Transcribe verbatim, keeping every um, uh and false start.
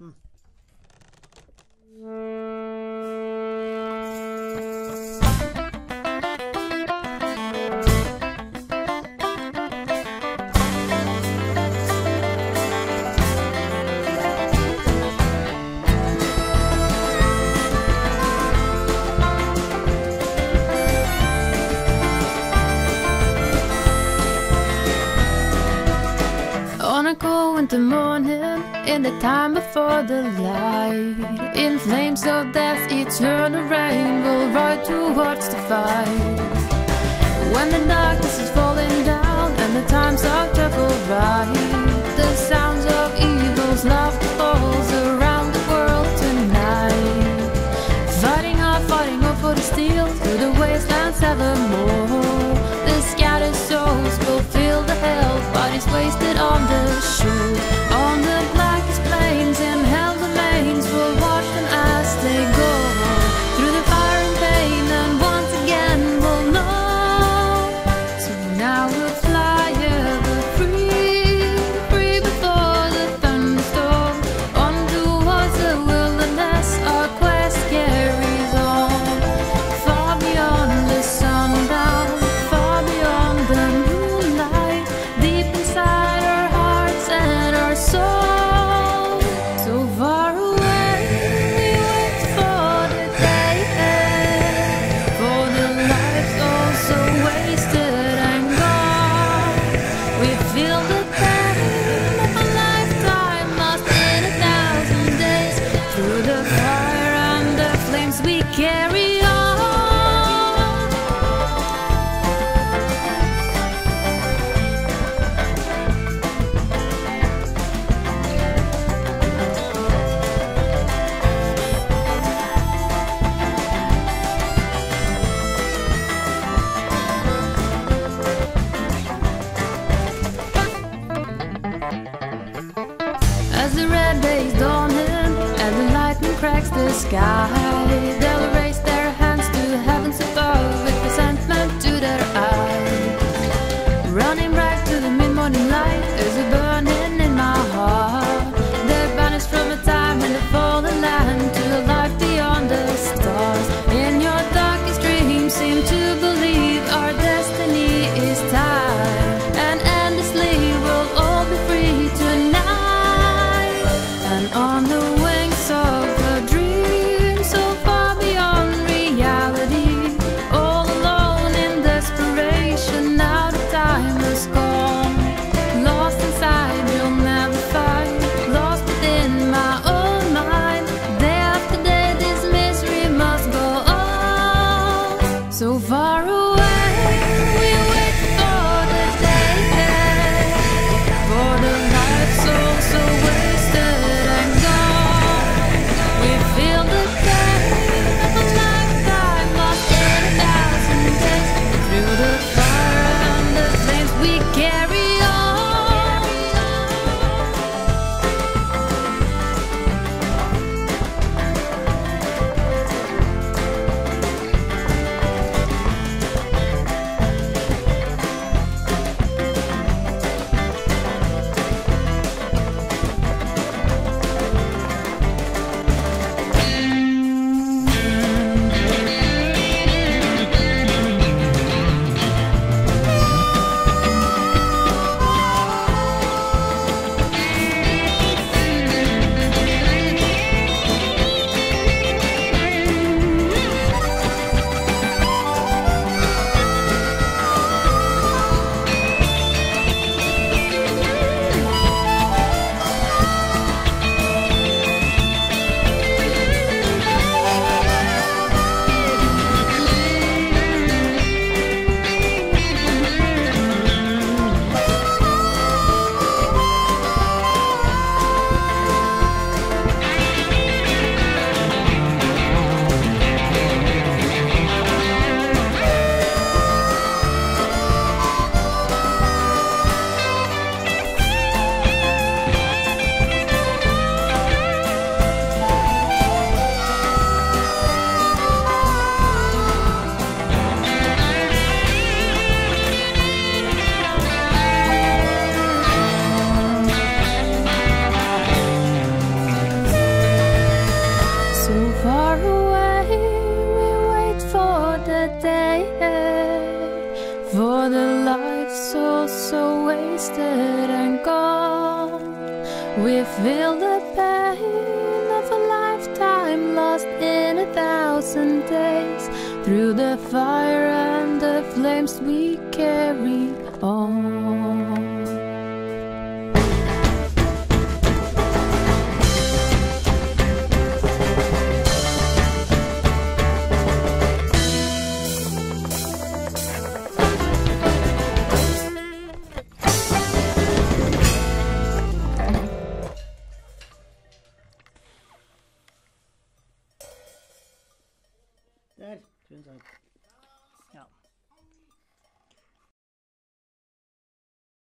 Hmm. On a cold winter morning, in the time before the light, in flames of death, eternal rain will ride towards the fight. When the darkness is falling down and the times are trouble right, the sounds of evil's laughter falls around the world tonight. Fighting on, fighting on for the steel, through the wastelands evermore. The scattered souls will feel the hell, bodies wasted on the shore. On the blackest plains in hell domains, we'll watch them as they go through the fire and pain, and once again we'll know. So now we'll fly ever free, free before the thunderstorm. On towards the wilderness, our quest carries on. Far beyond the sundown, far beyond the moonlight, deep inside our hearts and our souls. So far away, we wait for the day, for the lives all so wasted and gone. We feel the pain of a lifetime lost in a thousand days. Through the fire and the flames we carry on. As the red day's dawning and the lightning cracks the sky, they'll raise their hands to heavens above with resentment to their eyes. Running back to the mid-morning light, there's a burning in my heart. They're banished from a time in the fallen land to a life beyond the stars. In your darkest dreams, seem to believe our destiny is tied, and endlessly we'll all be free tonight. And on the wings of a dream so far for the life so, so wasted and gone. We feel the pain of a lifetime lost in a thousand days. Through the fire and the flames we carry on.